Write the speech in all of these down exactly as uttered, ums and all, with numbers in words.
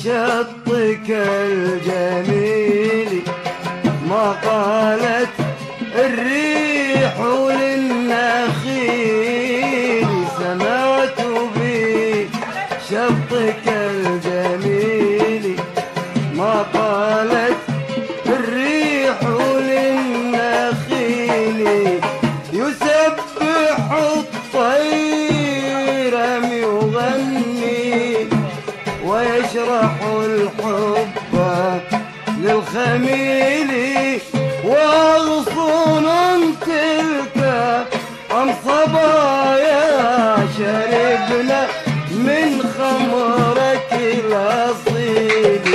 شطك الجميل ما قالت الريح للنخيل. سمعت بشطك الجميل ما قالت الريح للنخيل. يسبح الطير يغني ويشرح الحب للخميل. وأغصن تلك أم صبايا شربنا من خمرك الأصيل.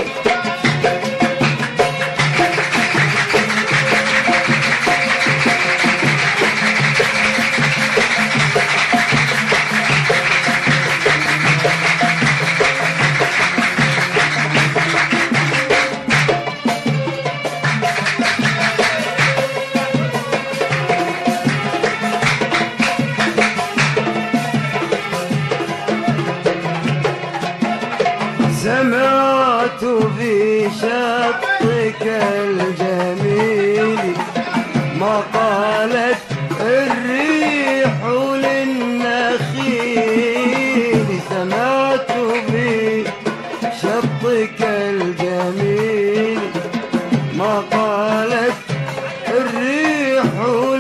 سمعت في شطك الجميل ما قالت الريح للنخيل. سمعت في شطك الجميل ما قالت الريح